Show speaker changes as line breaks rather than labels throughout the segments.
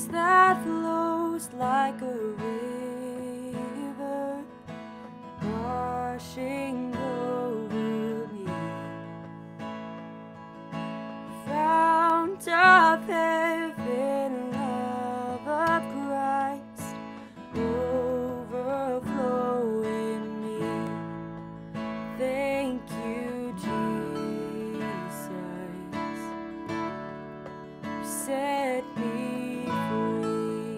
peace that flows like a river, washing over me. Fount of heaven, love of Christ, overflow in me. Thank you, Jesus, you set me free.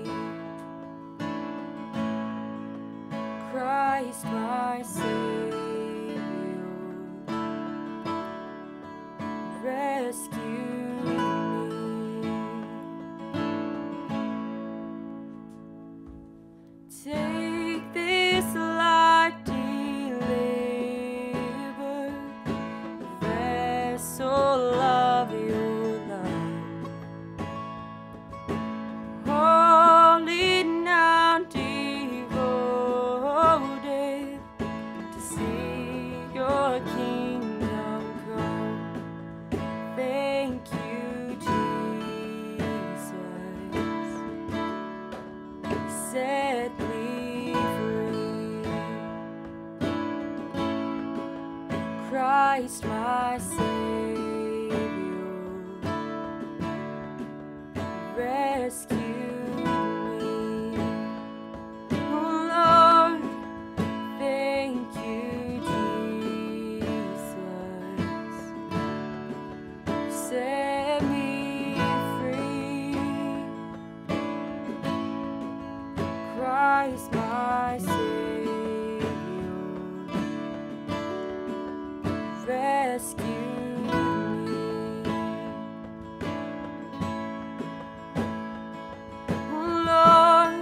Christ my Savior, rescue me. Take this light delivered, vessel of your love, holy now devoted to see your kingdom come. Thank you, Jesus, set me free. Christ my Savior, rescue me. Oh Lord, thank you, Jesus, set me free. Christ my Savior, rescue me. Oh Lord,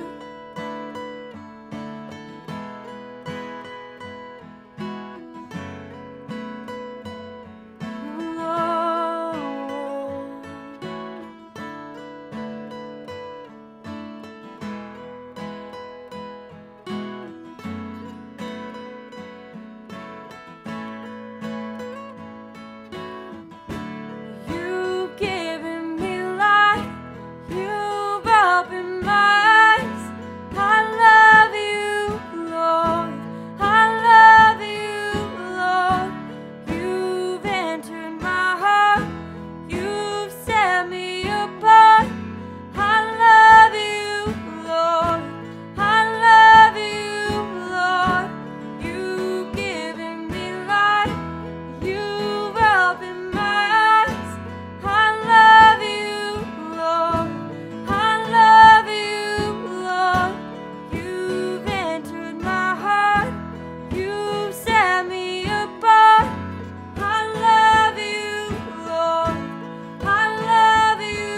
you've given me life, you've opened my eyes. I love you, Lord, I love you, Lord. You've entered my heart, you've set me apart. I love you, Lord, I love you, Lord. You've given me life, you've opened my eyes. I love you, Lord, I love you, Lord. You've entered my heart, you've set me apart. I love you, Lord, I love you,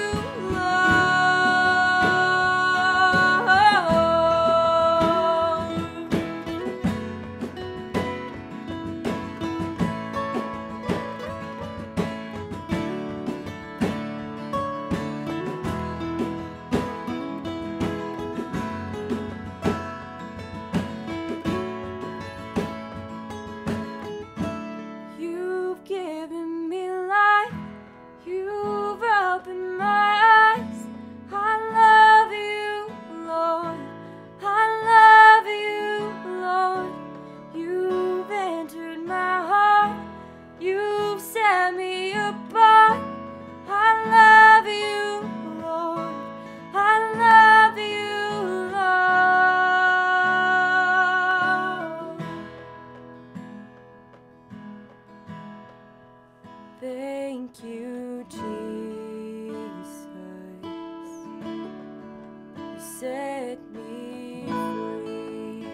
you've given me life, you've opened my eyes. I love you, Lord, I love you, Lord. You've entered my heart, you've set me apart. I love you, Lord, I love you, Lord. Thank you, Jesus, you set me free.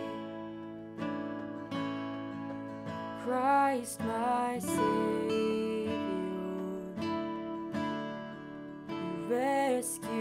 Christ my Savior, you rescue